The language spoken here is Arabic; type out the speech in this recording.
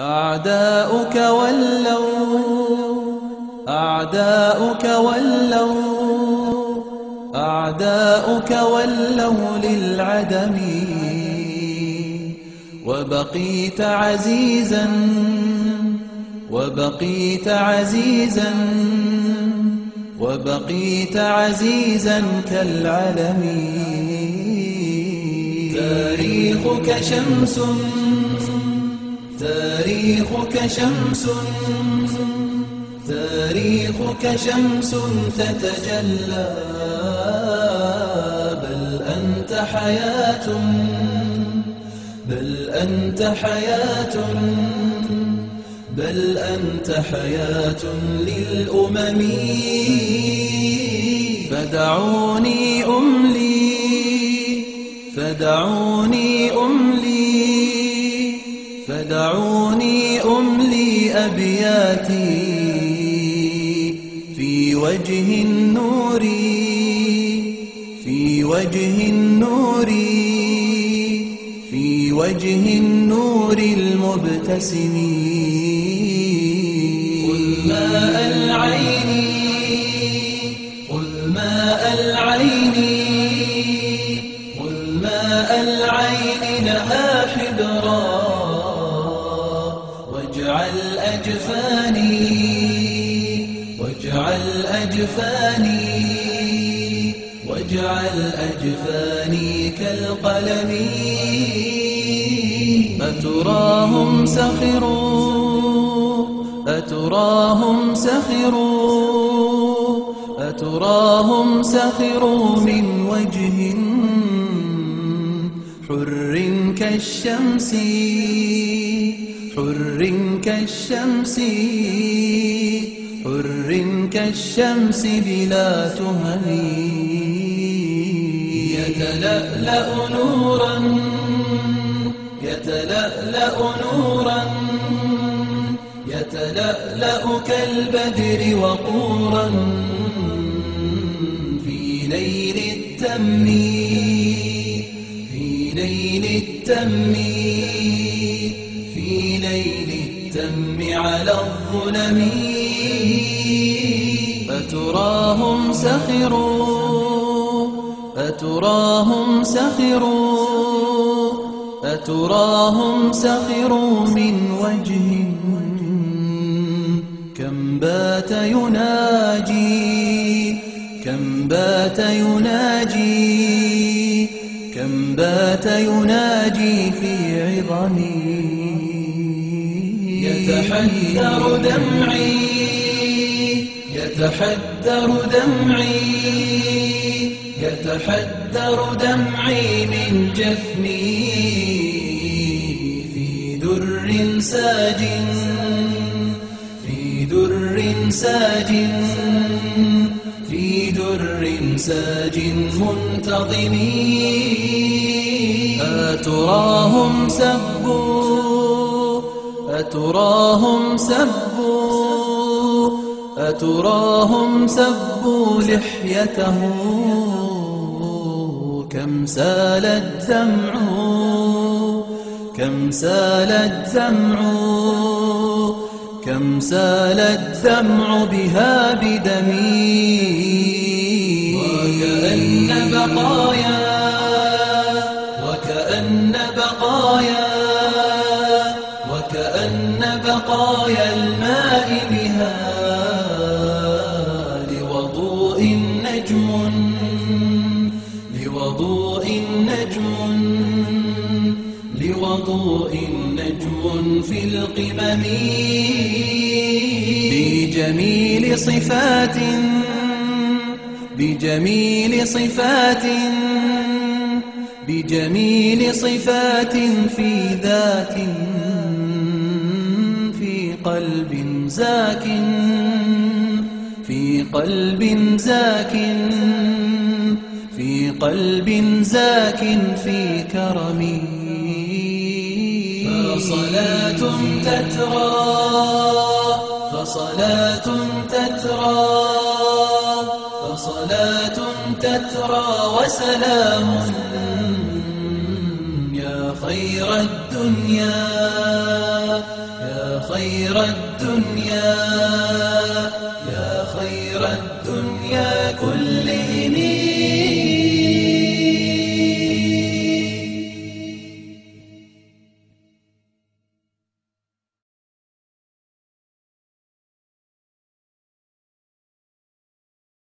أعداؤك ولوا للعدم، وبقيت عزيزا كالعلم. تاريخك شمس تتجلى، بل أنت حياة للأمم. فدعوني أملي أبياتي في وجه النور المبتسم. قل ماء العين لها حبرا، واجعل أجفاني كالقلم. أتراهم سخروا من وجه حر كالشمس بلا تهم. يتلألأ كالبدر وقورا في ليل التم على الظلم. أتراهم سخروا من وجه كم بات يناجي في عظمي. يتحدر دمعي من جفني في در ساج منتظم. أتراهم سبوا لحيته، كم سال الدمع بها بدمي. وكأن بقايا الماء بها لوضوء نجم في القمم. بجميل صفات في ذات، في قلب زاك في كرمي. فصلاة تترى وسلام يا خير الدنيا خير الدنيا، يا خير الدنيا كلها.